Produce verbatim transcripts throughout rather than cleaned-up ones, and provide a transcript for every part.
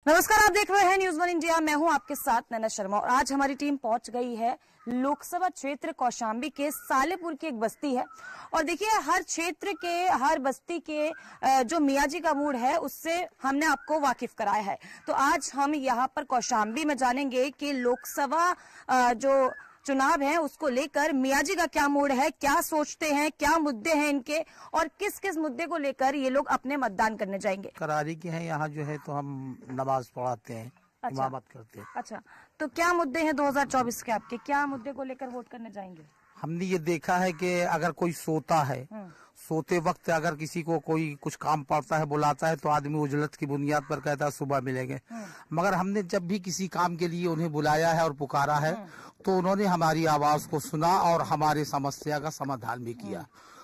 नमस्कार, आप देख रहे हैं न्यूज वन इंडिया। मैं हूं आपके साथ नैना शर्मा और आज हमारी टीम पहुंच गई है लोकसभा क्षेत्र कौशाम्बी के सालेपुर की एक बस्ती है। और देखिए, हर क्षेत्र के हर बस्ती के जो मियाँ जी का मूड है उससे हमने आपको वाकिफ कराया है। तो आज हम यहाँ पर कौशाम्बी में जानेंगे कि लोकसभा जो चुनाव है उसको लेकर मियाँ जी का क्या मूड है, क्या सोचते हैं, क्या मुद्दे हैं इनके और किस किस मुद्दे को लेकर ये लोग अपने मतदान करने जाएंगे। करारी के हैं यहाँ जो है तो हम नमाज पढ़ाते हैं। अच्छा। इमामत करते हैं। अच्छा, तो क्या मुद्दे हैं दो हज़ार चौबीस के आपके, क्या मुद्दे को लेकर वोट करने जाएंगे? हमने ये देखा है कि अगर कोई सोता है, सोते वक्त अगर किसी को कोई कुछ काम पड़ता है, बुलाता है तो आदमी उजलत की बुनियाद पर कहता है सुबह मिलेंगे, मगर हमने जब भी किसी काम के लिए उन्हें बुलाया है और पुकारा है तो उन्होंने हमारी आवाज को सुना और हमारे समस्या का समाधान भी किया।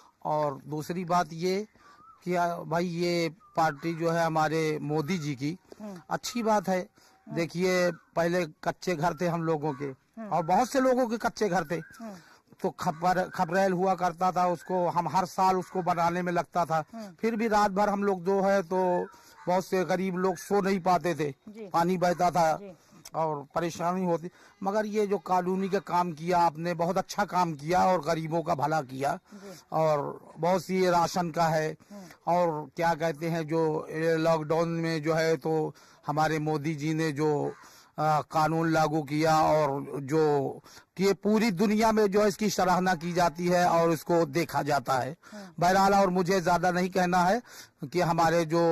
और दूसरी बात ये कि भाई ये पार्टी जो है हमारे मोदी जी की अच्छी बात है। देखिए, पहले कच्चे घर थे हम लोगों के और बहुत से लोगों के कच्चे घर थे, तो खबर खबरेल हुआ करता था, उसको हम हर साल उसको बनाने में लगता था। फिर भी रात भर हम लोग जो है तो बहुत से गरीब लोग सो नहीं पाते थे, पानी बहता था और परेशानी होती। मगर ये जो कानूनी का काम किया आपने, बहुत अच्छा काम किया और गरीबों का भला किया। और बहुत सी राशन का है और क्या कहते हैं जो लॉकडाउन में जो है तो हमारे मोदी जी ने जो आ, कानून लागू किया और जो कि पूरी दुनिया में जो इसकी सराहना की जाती है और इसको देखा जाता है। बहरहाल, और मुझे ज्यादा नहीं कहना है कि हमारे जो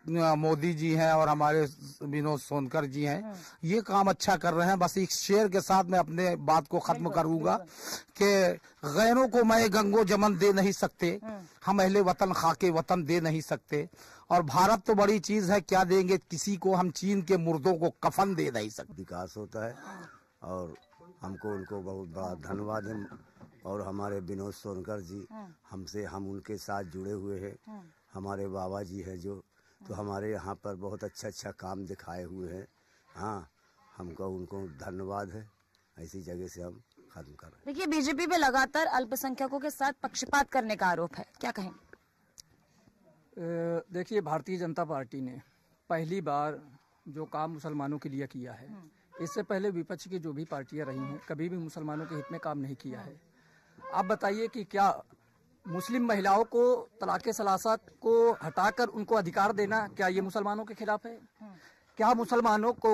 मोदी जी हैं और हमारे विनोद सोनकर जी हैं ये काम अच्छा कर रहे हैं। बस एक शेर के साथ मैं अपने बात को खत्म करूंगा कि गैरों को मैं गंगो जमन दे नहीं सकते, हम अहले वतन खाके वतन दे नहीं सकते। और भारत तो बड़ी चीज है, क्या देंगे किसी को, हम चीन के मुर्दों को कफन दे नहीं सकते। विकास होता है और हमको उनको बहुत बड़ा धन्यवाद है। और हमारे विनोद सोनकर जी हमसे, हम उनके साथ जुड़े हुए हैं। हमारे बाबा जी हैं जो, तो हमारे यहाँ पर बहुत अच्छा अच्छा काम दिखाए हुए हैं। हाँ, हमको उनको धन्यवाद है। ऐसी जगह से हम खत्म कर रहे हैं। देखिए, बीजेपी पे लगातार अल्पसंख्यकों के साथ पक्षपात करने का आरोप है, क्या कहेंगे? देखिए, भारतीय जनता पार्टी ने पहली बार जो काम मुसलमानों के लिए किया है, इससे पहले विपक्ष की जो भी पार्टियां रही हैं कभी भी मुसलमानों के हित में काम नहीं किया है। आप बताइए कि क्या मुस्लिम महिलाओं को तलाक़े सलासत को हटाकर उनको अधिकार देना, क्या ये मुसलमानों के खिलाफ है? क्या मुसलमानों को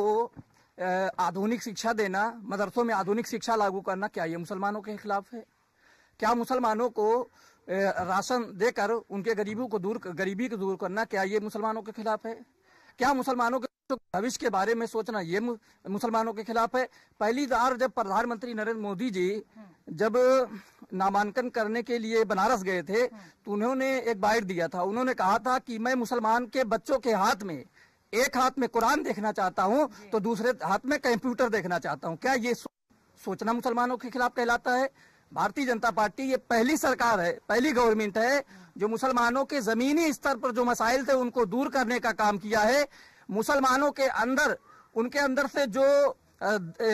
आधुनिक शिक्षा देना, मदरसों में आधुनिक शिक्षा लागू करना, क्या ये मुसलमानों के खिलाफ है? क्या मुसलमानों को राशन देकर उनके गरीबों को दूर गरीबी को दूर करना, क्या ये मुसलमानों के खिलाफ है? क्या मुसलमानों के भविष्य के बारे में सोचना ये मुसलमानों के खिलाफ है? पहली बार जब प्रधानमंत्री नरेंद्र मोदी जी जब नामांकन करने के लिए बनारस गए थे तो उन्होंने एक बाइट दिया था। उन्होंने कहा था कि मैं मुसलमान के बच्चों के हाथ में एक हाथ में कुरान देखना चाहता हूं तो दूसरे हाथ में कंप्यूटर देखना चाहता हूं। क्या ये सोचना मुसलमानों के खिलाफ कहलाता है? भारतीय जनता पार्टी ये पहली सरकार है, पहली गवर्नमेंट है जो मुसलमानों के जमीनी स्तर पर जो मसाइल थे उनको दूर करने का काम किया है। मुसलमानों के अंदर, उनके अंदर से जो आ, ए,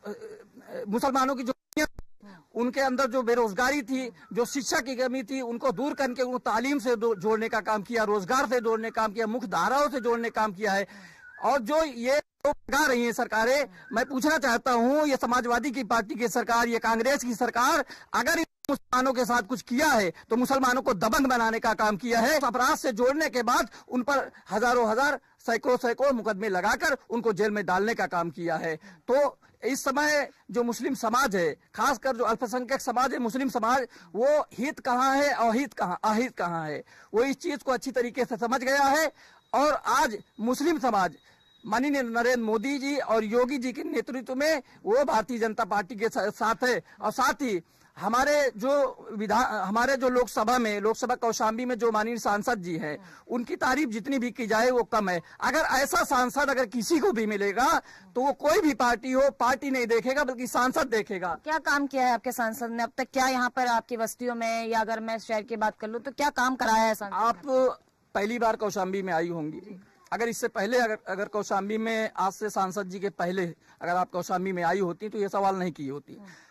ए, मुसलमानों की जो उनके अंदर जो बेरोजगारी थी, जो शिक्षा की कमी थी, उनको दूर करके उनको तालीम से जोड़ने का काम किया, रोजगार से जोड़ने का काम किया, मुख्य धाराओं से जोड़ने का काम किया है। और जो ये लगा रही है सरकारें, मैं पूछना चाहता हूं, ये समाजवादी की पार्टी की सरकार, ये कांग्रेस की सरकार अगर मुसलमानों के साथ कुछ किया है तो मुसलमानों को दबंग बनाने का काम किया है। अपराध से जोड़ने के बाद उन पर हजारों हजार सैकड़ों सैकड़ों मुकदमे लगाकर उनको जेल में डालने का काम किया है। तो इस समय जो मुस्लिम समाज है, खासकर जो अल्पसंख्यक समाज है, मुस्लिम समाज, वो हित कहाँ है और अहित कहाँ अहित कहाँ है, वो इस चीज को अच्छी तरीके से समझ गया है। और आज मुस्लिम समाज माननीय नरेंद्र मोदी जी और योगी जी के नेतृत्व में वो भारतीय जनता पार्टी के साथ है। और साथ ही हमारे जो विधान हमारे जो लोकसभा में लोकसभा कौशाम्बी में जो माननीय सांसद जी हैं, उनकी तारीफ जितनी भी की जाए वो कम है। अगर ऐसा सांसद अगर किसी को भी मिलेगा तो वो कोई भी पार्टी हो, पार्टी नहीं देखेगा बल्कि सांसद देखेगा। क्या काम किया है आपके सांसद ने अब तक? क्या यहाँ पर आपकी बस्तियों में, या अगर मैं शहर की बात कर लूँ तो क्या काम कराया है सांसद? आप पहली बार कौशाम्बी में आई होंगी, अगर इससे पहले अगर अगर कौशाम्बी में आज से सांसद जी के पहले अगर आप कौशाम्बी में आई होती तो ये सवाल नहीं की होती।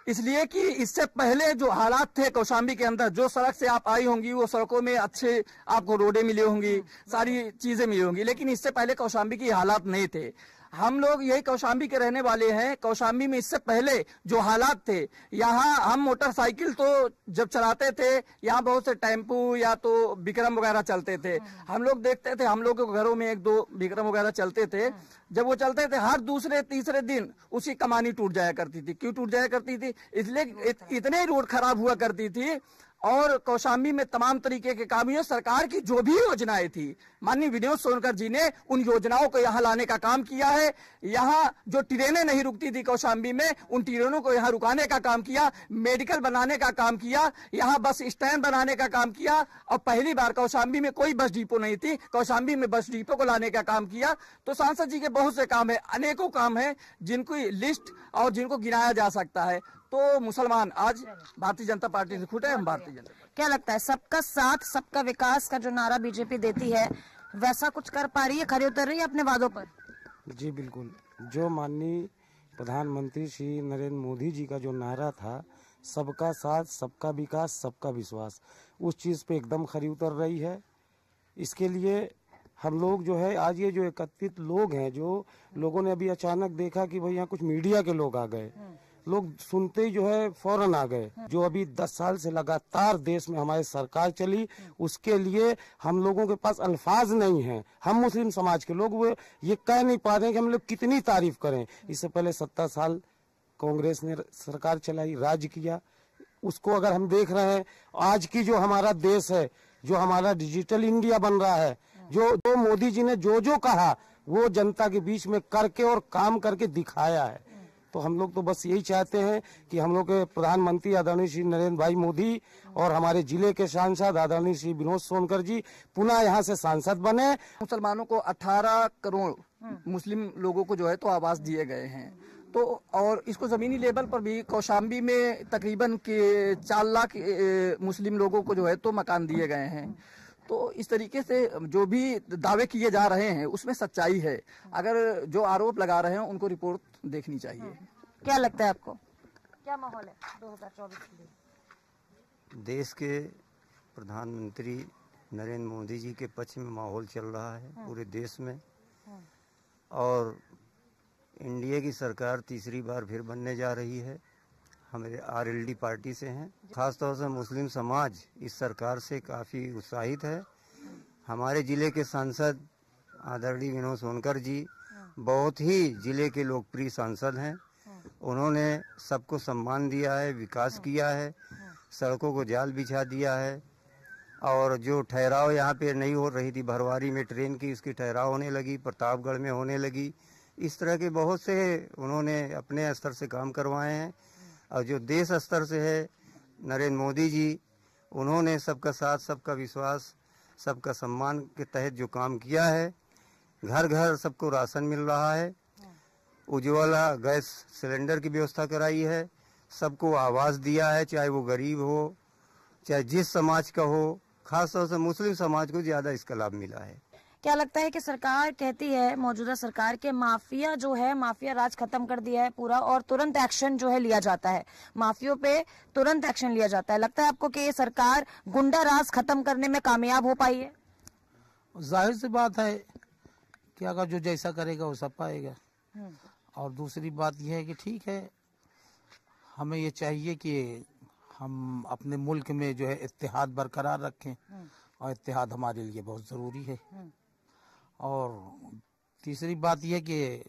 इसलिए कि इससे पहले जो हालात थे कौशाम्बी के अंदर, जो सड़क से आप आई होंगी वो सड़कों में अच्छे आपको रोडें मिली होंगी, सारी चीजें मिली होंगी, लेकिन इससे पहले कौशाम्बी की हालात नहीं थे। हम लोग यही कौशाम्बी के रहने वाले हैं। कौशाम्बी में इससे पहले जो हालात थे, यहाँ हम मोटरसाइकिल तो जब चलाते थे, यहाँ बहुत से टेम्पू या तो विक्रम वगैरह चलते थे। हम लोग देखते थे, हम लोग के घरों में एक दो विक्रम वगैरह चलते थे। जब वो चलते थे, हर दूसरे तीसरे दिन उसकी कमानी टूट जाया करती थी। क्यों टूट जाया करती थी? इसलिए इत, इतने रोड खराब हुआ करती थी। और कौशाम्बी में तमाम तरीके के काम हुए। सरकार की जो भी योजनाएं थी, माननीय विनोद सोनकर जी ने उन योजनाओं को यहाँ लाने का काम किया है। यहाँ जो ट्रेनें नहीं रुकती थी कौशाम्बी में, उन ट्रेनों को यहाँ रुकाने का काम किया, मेडिकल बनाने का काम किया, यहाँ बस स्टैंड बनाने का काम किया। और पहली बार कौशाम्बी में कोई बस डिपो नहीं थी, कौशाम्बी में बस डिपो को लाने का काम किया। तो सांसद जी के बहुत से काम है, अनेकों काम है जिनको लिस्ट और जिनको गिनाया जा सकता है। तो मुसलमान आज भारतीय जनता पार्टी से खुटे, हम भारतीय जनता पार्टी। क्या लगता है, सबका साथ सबका विकास का जो नारा बीजेपी देती है, वैसा कुछ कर पा रही है, खरी उतर रही है अपने वादों पर? जी बिल्कुल। जो माननीय प्रधानमंत्री श्री नरेंद्र मोदी जी का जो नारा था, सबका साथ सबका विकास सबका विश्वास, उस चीज़ पे एकदम खरी उतर रही है। इसके लिए हम लोग जो है, आज ये जो एकत्रित लोग हैं, जो लोगों ने अभी अचानक देखा कि भाई यहाँ कुछ मीडिया के लोग आ गए, लोग सुनते ही जो है फौरन आ गए। जो अभी दस साल से लगातार देश में हमारी सरकार चली, उसके लिए हम लोगों के पास अल्फाज नहीं हैं। हम मुस्लिम समाज के लोग वो ये कह नहीं पा रहे हैं कि हम लोग कितनी तारीफ करें। इससे पहले सत्तर साल कांग्रेस ने सरकार चलाई, राज किया, उसको अगर हम देख रहे हैं, आज की जो हमारा देश है, जो हमारा डिजिटल इंडिया बन रहा है, जो जो मोदी जी ने जो जो कहा वो जनता के बीच में करके और काम करके दिखाया है। तो हम लोग तो बस यही चाहते हैं कि हम लोग के प्रधानमंत्री आदरणीय श्री नरेंद्र भाई मोदी और हमारे जिले के सांसद आदरणीय श्री विनोद सोनकर जी पुनः यहाँ से सांसद बने। मुसलमानों को अठारह करोड़ मुस्लिम लोगों को जो है तो आवास दिए गए हैं। तो और इसको जमीनी लेवल पर भी कौशाम्बी में तकरीबन के चार लाख मुस्लिम लोगों को जो है तो मकान दिए गए हैं। तो इस तरीके से जो भी दावे किए जा रहे हैं उसमें सच्चाई है। अगर जो आरोप लगा रहे हैं उनको रिपोर्ट देखनी चाहिए। क्या लगता है आपको, क्या माहौल है दो हज़ार चौबीस के लिए? देश के प्रधानमंत्री नरेंद्र मोदी जी के पक्ष में माहौल चल रहा है पूरे देश में। और इंडिया की सरकार तीसरी बार फिर बनने जा रही है। हमारे आरएलडी पार्टी से हैं। खासतौर से मुस्लिम समाज इस सरकार से काफ़ी उत्साहित है। हमारे ज़िले के सांसद आदरणीय विनोद सोनकर जी बहुत ही ज़िले के लोकप्रिय सांसद हैं। उन्होंने सबको सम्मान दिया है, विकास किया है, सड़कों को जाल बिछा दिया है। और जो ठहराव यहाँ पे नहीं हो रही थी भरवारी में ट्रेन की, उसकी ठहराव होने लगी, प्रतापगढ़ में होने लगी। इस तरह के बहुत से उन्होंने अपने स्तर से काम करवाए हैं। और जो देश स्तर से है, नरेंद्र मोदी जी, उन्होंने सबका साथ सबका विश्वास सबका सम्मान के तहत जो काम किया है, घर घर सबको राशन मिल रहा है, उज्ज्वला गैस सिलेंडर की व्यवस्था कराई है, सबको आवास दिया है, चाहे वो गरीब हो चाहे जिस समाज का हो। खासतौर से मुस्लिम समाज को ज़्यादा इसका लाभ मिला है। क्या लगता है कि सरकार कहती है, मौजूदा सरकार के माफिया जो है, माफिया राज खत्म कर दिया है पूरा और तुरंत एक्शन जो है लिया जाता है, माफियों पे तुरंत एक्शन लिया जाता है। लगता है आपको कि ये सरकार गुंडा राज खत्म करने में कामयाब हो पाई है? जाहिर सी बात है कि अगर जो जैसा करेगा वो सब पाएगा। और दूसरी बात यह है कि ठीक है, हमें ये चाहिए कि हम अपने मुल्क में जो है इत्तेहाद बरकरार रखें, और इत्तेहाद हमारे लिए बहुत ज़रूरी है। और तीसरी बात यह कि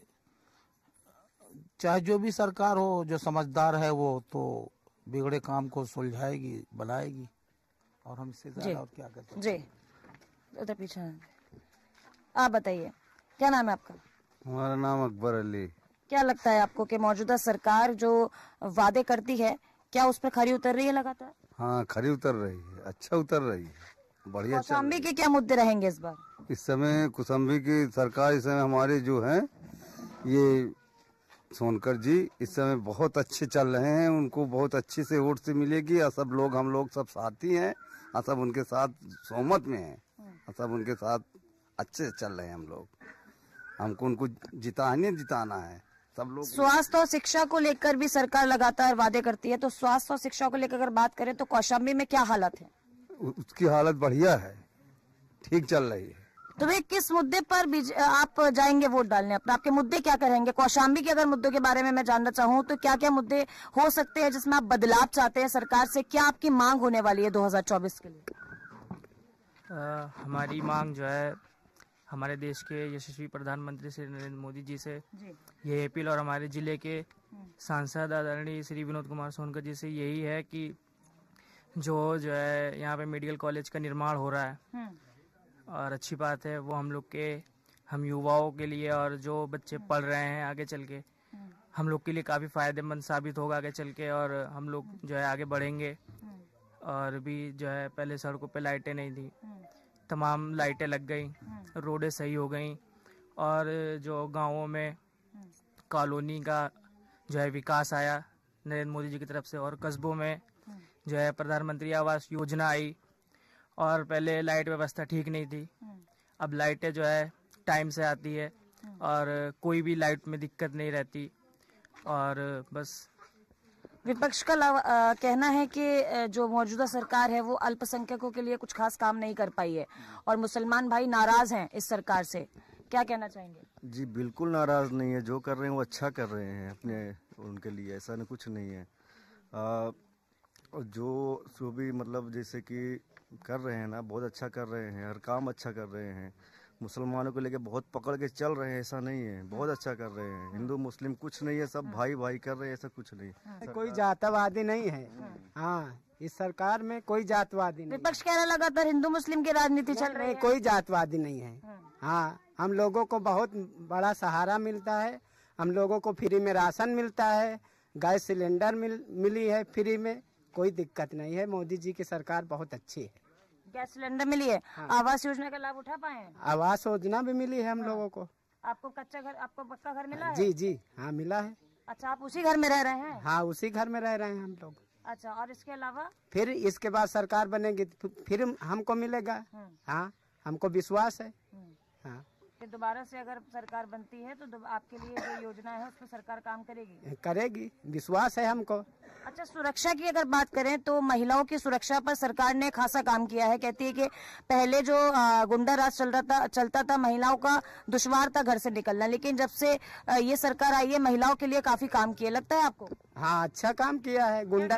चाहे जो भी सरकार हो, जो समझदार है वो तो बिगड़े काम को सुलझाएगी, बनाएगी। और हम इससे ज़्यादा और क्या कर सकते हैं। जी उधर पीछे आप बताइए, क्या नाम है आपका? हमारा नाम अकबर अली। क्या लगता है आपको कि मौजूदा सरकार जो वादे करती है, क्या उस पर खरी उतर रही है लगातार? हाँ, खरी उतर रही है, अच्छा उतर रही है, बढ़िया। कौशाम्बी के क्या मुद्दे रहेंगे इस बार? इस समय कौशाम्बी की सरकार, इस समय हमारे जो हैं ये सोनकर जी इस समय बहुत अच्छे चल रहे हैं। उनको बहुत अच्छे से वोट से मिलेगी। और सब लोग, हम लोग सब साथी हैं और सब उनके साथ सहमत में हैं और सब उनके साथ अच्छे से चल रहे हैं हम लोग। हमको उनको जिताने जिताना है, सब लोग। स्वास्थ्य और शिक्षा को लेकर भी सरकार लगातार वादे करती है, तो स्वास्थ्य और शिक्षा को लेकर अगर बात करें तो कौशाम्बी में क्या हालत है? उसकी हालत बढ़िया है, ठीक चल रही है। तो भाई किस मुद्दे पर बीज, आप जाएंगे वोट डालने अपना? आपके मुद्दे क्या करेंगे? कौशाम्बी के अगर मुद्दों के बारे में मैं जानना चाहूँ तो क्या क्या मुद्दे हो सकते हैं जिसमें आप बदलाव चाहते हैं सरकार से? क्या आपकी मांग होने वाली है दो हज़ार चौबीस के लिए? आ, हमारी मांग जो है हमारे देश के यशस्वी प्रधानमंत्री श्री नरेंद्र मोदी जी से जी। ये अपील और हमारे जिले के सांसद आदरणीय श्री विनोद कुमार सोनकर जी से यही है कि जो जो है यहाँ पे मेडिकल कॉलेज का निर्माण हो रहा है और अच्छी बात है, वो हम लोग के हम युवाओं के लिए और जो बच्चे पढ़ रहे हैं आगे चल के हम लोग के लिए काफ़ी फायदेमंद साबित होगा आगे चल के, और हम लोग जो है आगे बढ़ेंगे। और भी जो है पहले सड़कों पे लाइटें नहीं थी, तमाम लाइटें लग गई, रोडें सही हो गई, और जो गांवों में कॉलोनी का जो है विकास आया नरेंद्र मोदी जी की तरफ से, और कस्बों में जो है प्रधानमंत्री आवास योजना आई। और पहले लाइट व्यवस्था ठीक नहीं थी, अब लाइटें जो है टाइम से आती है और कोई भी लाइट में दिक्कत नहीं रहती। और बस विपक्ष का लाव- आ, कहना है कि अ, जो मौजूदा सरकार है वो अल्पसंख्यकों के लिए कुछ खास काम नहीं कर पाई है और मुसलमान भाई नाराज हैं इस सरकार से। क्या कहना चाहेंगे? जी बिल्कुल नाराज नहीं है, जो कर रहे हैं वो अच्छा कर रहे हैं अपने उनके लिए, ऐसा नहीं कुछ नहीं है। आ, जो जो भी मतलब जैसे कि कर रहे हैं ना, बहुत अच्छा कर रहे हैं, हर काम अच्छा कर रहे हैं, मुसलमानों को लेके बहुत पकड़ के चल रहे हैं, ऐसा नहीं है, बहुत अच्छा कर रहे हैं। हिंदू मुस्लिम कुछ नहीं है, सब भाई भाई कर रहे हैं, ऐसा कुछ नहीं। कोई जातवादी नहीं है। हाँ, इस सरकार में कोई जातवादी नहीं। विपक्ष कह रहा लगातार हिंदू मुस्लिम की राजनीति चल रही है। कोई जातवादी नहीं है। हाँ, हम लोगों को बहुत बड़ा सहारा मिलता है, हम लोगों को फ्री में राशन मिलता है, गैस सिलेंडर मिल, मिली है फ्री में, कोई दिक्कत नहीं है। मोदी जी की सरकार बहुत अच्छी है। गैस सिलेंडर मिली है। हाँ। आवास योजना का लाभ उठा पाए हैं? आवास योजना भी मिली है हम हाँ। लोगों को। आपको कच्चा घर, आपको पक्का घर मिला है? जी जी हाँ, मिला है। अच्छा, आप उसी घर में रह रहे हैं? हाँ, उसी घर में रह रहे हैं हम लोग। अच्छा, और इसके अलावा फिर इसके बाद सरकार बनेगी फिर हमको मिलेगा। हाँ, हमको विश्वास है। हाँ, कि दोबारा से अगर सरकार बनती है तो आपके लिए जो योजना है उस पर सरकार काम करेगी? करेगी, विश्वास है हमको। अच्छा, सुरक्षा की अगर बात करें तो महिलाओं की सुरक्षा पर सरकार ने खासा काम किया है। कहती है कि पहले जो गुंडा राज चल रहा था चलता था महिलाओं का दुश्वार था घर से निकलना, लेकिन जब से ये सरकार आई है महिलाओं के लिए काफी काम किया। लगता है आपको? हाँ, अच्छा काम किया है। गुंडा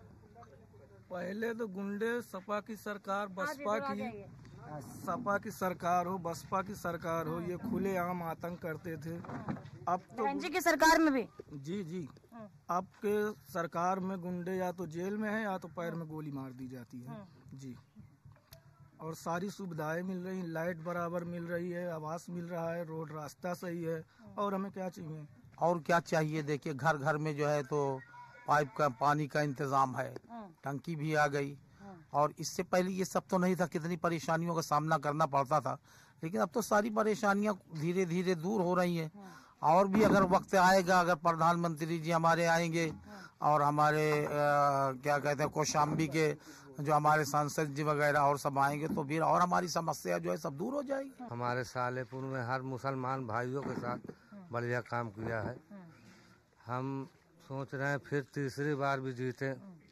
पहले तो गुंडे सपा की सरकार, बसपा की सपा की सरकार हो, बसपा की सरकार हो, ये खुले आम आतंक करते थे। अब तो जी की सरकार में भी जी जी अब के सरकार में गुंडे या तो जेल में है या तो पैर में गोली मार दी जाती है जी। और सारी सुविधाएं मिल रही, लाइट बराबर मिल रही है, आवास मिल रहा है, रोड रास्ता सही है, और हमें क्या चाहिए? और क्या चाहिए? देखिए, घर घर में जो है तो पाइप का पानी का इंतजाम है, टंकी भी आ गई, और इससे पहले ये सब तो नहीं था, कितनी परेशानियों का सामना करना पड़ता था, लेकिन अब तो सारी परेशानियां धीरे धीरे दूर हो रही हैं। और भी अगर वक्त आएगा, अगर प्रधानमंत्री जी हमारे आएंगे और हमारे आ, क्या कहते हैं कौशाम्बी के जो हमारे सांसद जी वगैरह और सब आएंगे तो फिर और हमारी समस्या जो है सब दूर हो जाएगी। हमारे सालेपुर में हर मुसलमान भाइयों के साथ बढ़िया काम किया है। हम सोच रहे हैं फिर तीसरी बार भी जीते,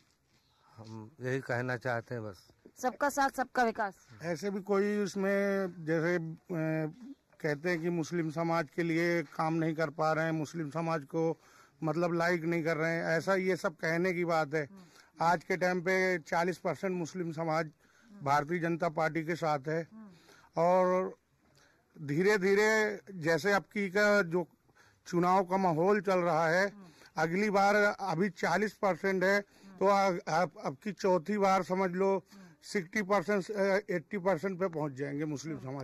हम यही कहना चाहते हैं बस। सबका साथ सबका विकास। ऐसे भी कोई उसमें जैसे ए, कहते हैं कि मुस्लिम समाज के लिए काम नहीं कर पा रहे हैं, मुस्लिम समाज को मतलब लाइक नहीं कर रहे हैं, ऐसा ये सब कहने की बात है। आज के टाइम पे चालीस परसेंट मुस्लिम समाज भारतीय जनता पार्टी के साथ है, और धीरे धीरे जैसे अब की का जो चुनाव का माहौल चल रहा है, अगली बार अभी चालीस परसेंट है तो अब अब की चौथी बार समझ लो सिक्सटी परसेंट एट्टी परसेंट पे पहुंच जाएंगे मुस्लिम समाज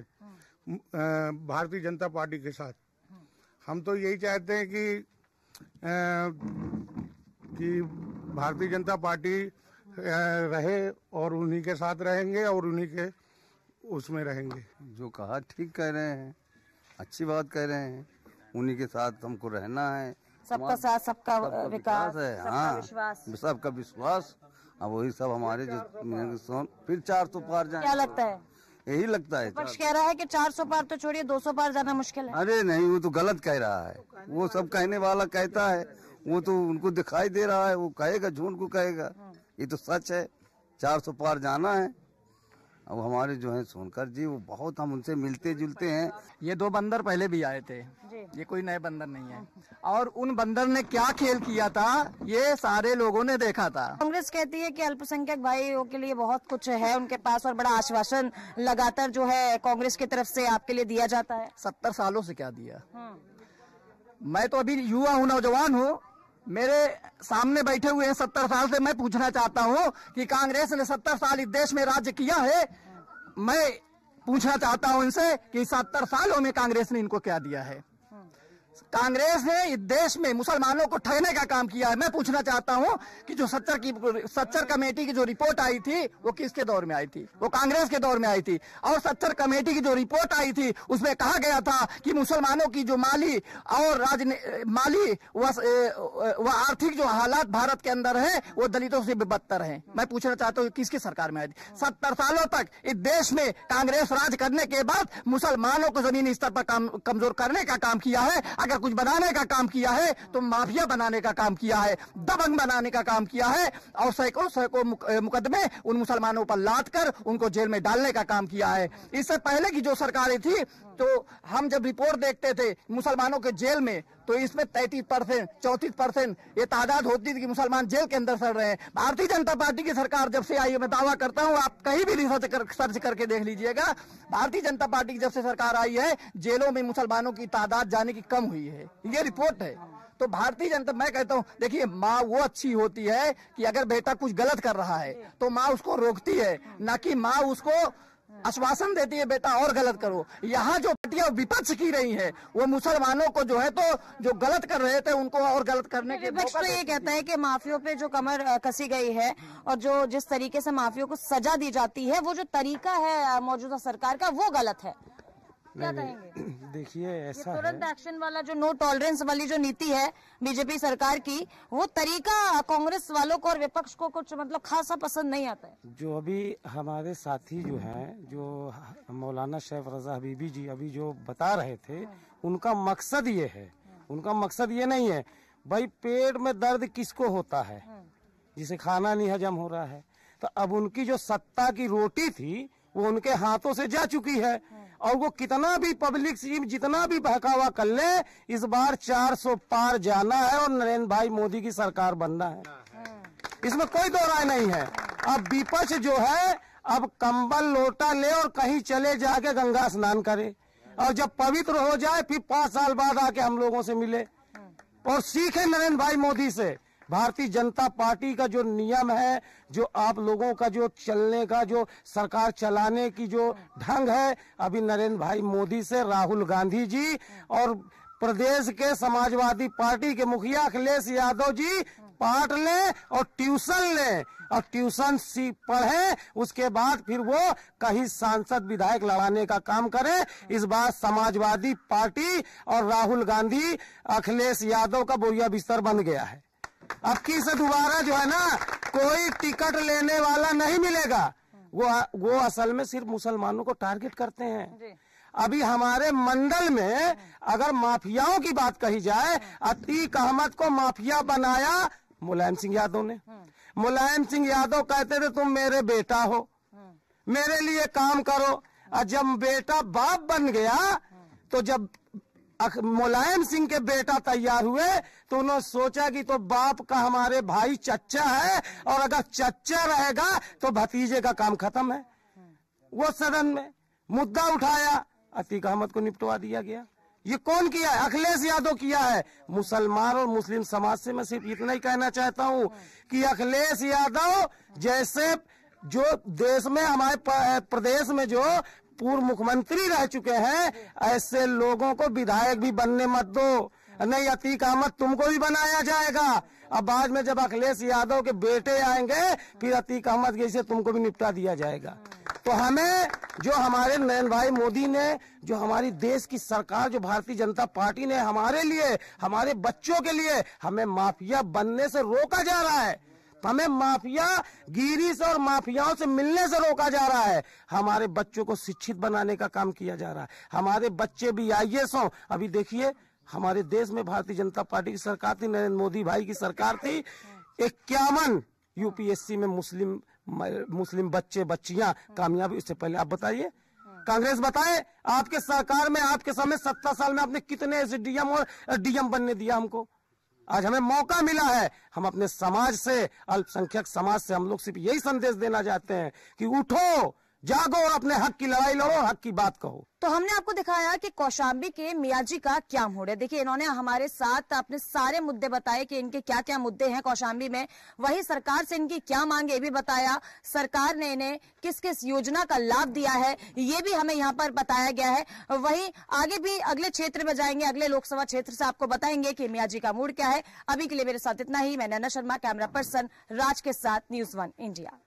भारतीय जनता पार्टी के साथ। हम तो यही चाहते हैं कि आ, कि भारतीय जनता पार्टी रहे और उन्हीं के साथ रहेंगे और उन्हीं के उसमें रहेंगे। जो कहा ठीक कह रहे हैं, अच्छी बात कह रहे हैं, उन्हीं के साथ हमको रहना है। सबका साथ सबका विकास है, सबका हाँ, विश्वास, सबका विश्वास। अब वही सब हमारे जो फिर चार तो पार जाए। क्या लगता है? यही लगता है। विपक्ष कह रहा है कि चार सौ पार तो छोड़िए, दो सौ पार जाना मुश्किल है। अरे नहीं, वो तो गलत कह रहा है। वो सब कहने वाला कहता है, वो तो उनको दिखाई दे रहा है, वो कहेगा, झूठ को कहेगा। ये तो सच है, चार सौ पार जाना है। अब हमारे जो है सोनकर जी, वो बहुत हम उनसे मिलते जुलते हैं। ये दो बंदर पहले भी आए थे, ये कोई नए बंदर नहीं है। और उन बंदर ने क्या खेल किया था ये सारे लोगों ने देखा था। कांग्रेस कहती है कि अल्पसंख्यक भाइयों के लिए बहुत कुछ है उनके पास और बड़ा आश्वासन लगातार जो है कांग्रेस की तरफ से आपके लिए दिया जाता है। सत्तर सालों से क्या दिया? मैं तो अभी युवा हूँ, नौजवान हूँ, मेरे सामने बैठे हुए हैं सत्तर साल से। मैं पूछना चाहता हूँ कि कांग्रेस ने सत्तर साल इस देश में राज्य किया है, मैं पूछना चाहता हूँ इनसे कि सत्तर सालों में कांग्रेस ने इनको क्या दिया है? कांग्रेस ने इस देश में मुसलमानों को ठगने का काम किया है। मैं पूछना चाहता हूँ कि जो सच्चर की सच्चर कमेटी की जो रिपोर्ट आई थी वो किसके दौर में आई थी? वो कांग्रेस के दौर में आई थी। और सच्चर कमेटी की जो रिपोर्ट आई थी उसमें कहा गया था कि मुसलमानों की जो माली और राजने माली व आर्थिक जो हालात भारत के अंदर है वो दलितों से भी बदतर है। मैं पूछना चाहता हूँ किसकी सरकार में आई थी? सत्तर सालों तक इस देश में कांग्रेस राज करने के बाद मुसलमानों को जमीनी स्तर पर कमजोर करने का काम किया है। अगर कुछ बनाने का काम किया है तो माफिया बनाने का काम किया है, दबंग बनाने का काम किया है और सैकड़ों सैकड़ों मुकदमे उन मुसलमानों पर लाद कर उनको जेल में डालने का काम किया है। इससे पहले की जो सरकारें थी तो हम जब रिपोर्ट देखते थे मुसलमानों के जेल में तो इसमें तैतीस परसेंट चौतीस परसेंट ये तादाद होती थी कि मुसलमान जेल के अंदर सड़ रहे हैं। भारतीय जनता पार्टी की सरकार जब से आई है, मैं दावा करता हूं, आप कहीं भी रिसर्च कर, सर्च करके देख लीजिएगा, भारतीय जनता पार्टी की जब से सरकार आई है जेलों में मुसलमानों की तादाद जाने की कम हुई है। ये रिपोर्ट है। तो भारतीय जनता, मैं कहता हूं देखिए, माँ वो अच्छी होती है कि अगर बेटा कुछ गलत कर रहा है तो माँ उसको रोकती है, ना कि माँ उसको आश्वासन देती है बेटा और गलत करो। यहाँ जो पार्टियां विपक्ष की रही है वो मुसलमानों को जो है तो जो गलत कर रहे थे उनको और गलत करने के विपक्ष तो ये कहता है कि माफियों पे जो कमर कसी गई है और जो जिस तरीके से माफियों को सजा दी जाती है वो जो तरीका है मौजूदा सरकार का वो गलत है। क्या कहेंगे? देखिए ऐसा तुरंत एक्शन वाला जो नो टॉलरेंस वाली जो नीति है बीजेपी सरकार की, वो तरीका कांग्रेस वालों को और विपक्ष को कुछ मतलब खासा पसंद नहीं आता है। जो अभी हमारे साथी जो हैं, जो मौलाना सैफ रजा हबीबी जी अभी जो बता रहे थे, उनका मकसद ये है, उनका मकसद ये नहीं है भाई पेट में दर्द किसको होता है जिसे खाना नहीं हजम हो रहा है। तो अब उनकी जो सत्ता की रोटी थी वो उनके हाथों से जा चुकी है और वो कितना भी पब्लिक जितना भी बहकावा कर ले, इस बार चार सौ पार जाना है और नरेंद्र भाई मोदी की सरकार बनना है, इसमें कोई दो राय नहीं है। अब विपक्ष जो है अब कंबल लोटा ले और कहीं चले जाके गंगा स्नान करे और जब पवित्र हो जाए फिर पांच साल बाद आके हम लोगों से मिले और सीखे नरेंद्र भाई मोदी से। भारतीय जनता पार्टी का जो नियम है, जो आप लोगों का जो चलने का, जो सरकार चलाने की जो ढंग है, अभी नरेंद्र भाई मोदी से राहुल गांधी जी और प्रदेश के समाजवादी पार्टी के मुखिया अखिलेश यादव जी पाठ लें और ट्यूशन लें और ट्यूशन सी पढ़े, उसके बाद फिर वो कहीं सांसद विधायक लड़ाने का काम करें। इस बार समाजवादी पार्टी और राहुल गांधी अखिलेश यादव का बोरिया बिस्तर बन गया है। अब की से दोबारा जो है ना कोई टिकट लेने वाला नहीं मिलेगा। वो वो असल में सिर्फ मुसलमानों को टारगेट करते हैं। अभी हमारे मंडल में अगर माफियाओं की बात कही जाए, अतीक अहमद को माफिया बनाया मुलायम सिंह यादव ने। मुलायम सिंह यादव कहते थे तुम मेरे बेटा हो, मेरे लिए काम करो, और जब बेटा बाप बन गया तो जब मुलायम सिंह के बेटा तैयार हुए तो उन्होंने सोचा कि तो बाप का हमारे भाई चच्चा है और अगर चच्चा रहेगा तो भतीजे का काम खत्म है। वो सदन में मुद्दा उठाया, अतीक अहमद को निपटवा दिया गया। ये कौन किया है? अखिलेश यादव किया है। मुसलमान और मुस्लिम समाज से मैं सिर्फ इतना ही कहना चाहता हूँ कि अखिलेश यादव जैसे जो देश में हमारे प्रदेश में जो पूर्व मुख्यमंत्री रह चुके हैं, ऐसे लोगों को विधायक भी बनने मत दो, नहीं अतीक अहमद तुमको भी बनाया जाएगा। अब बाद में जब अखिलेश यादव के बेटे आएंगे फिर अतीक अहमद जैसे तुमको भी निपटा दिया जाएगा। तो हमें जो हमारे नरेंद्र भाई मोदी ने, जो हमारी देश की सरकार, जो भारतीय जनता पार्टी ने हमारे लिए, हमारे बच्चों के लिए हमें माफिया बनने से रोका जा रहा है। हमें माफिया गिरी से और माफियाओं से मिलने से रोका जा रहा है। हमारे बच्चों को शिक्षित बनाने का काम किया जा रहा है। हमारे बच्चे भी आई ए एस हों। अभी देखिए हमारे देश में भारतीय जनता पार्टी की सरकार थी, नरेंद्र मोदी भाई की सरकार थी। इक्यावन यू पी एस सी में मुस्लिम मुस्लिम बच्चे बच्चियां कामयाब। इससे पहले आप बताइए, कांग्रेस बताए आपके सरकार में, आपके समय सत्तर साल में आपने कितने एस डी एम और डी एम बनने दिया हमको। आज हमें मौका मिला है, हम अपने समाज से, अल्पसंख्यक समाज से हम लोग सिर्फ यही संदेश देना चाहते हैं कि उठो, जागो और अपने हक की लड़ाई लड़ो, हक की बात कहो। तो हमने आपको दिखाया कि कौशाम्बी के मियाँ जी का क्या मूड है। देखिए इन्होंने हमारे साथ अपने सारे मुद्दे बताए कि इनके क्या क्या मुद्दे हैं कौशाम्बी में, वही सरकार से इनकी क्या मांग है भी बताया, सरकार ने इन्हें किस किस योजना का लाभ दिया है ये भी हमें यहाँ पर बताया गया है। वही आगे भी अगले क्षेत्र में जाएंगे, अगले लोकसभा क्षेत्र से आपको बताएंगे कि मियाँ जी का मूड क्या है। अभी के लिए मेरे साथ इतना ही। मैं नैना शर्मा, कैमरा पर्सन राज के साथ, न्यूज वन इंडिया।